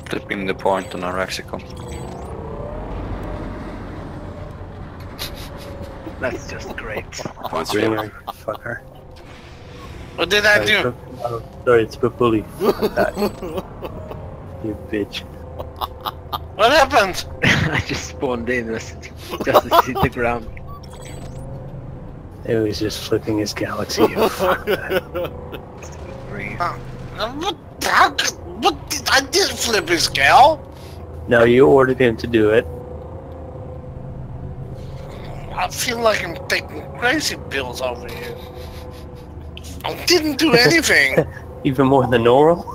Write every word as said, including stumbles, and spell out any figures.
Flipping the point on our Mexico. That's just great. Once Bring again. her, fucker. What did I Sorry, do? Sp- oh, sorry, it's Papuli. Fuck that. You bitch. What happened? I just spawned in just just to hit the ground. It was just flipping his galaxy. You fuck that. Breathe. Uh, what? How, c- what did, I did flip his gal. No, you ordered him to do it. I feel like I'm taking crazy pills over here. I didn't do anything. Even more than normal.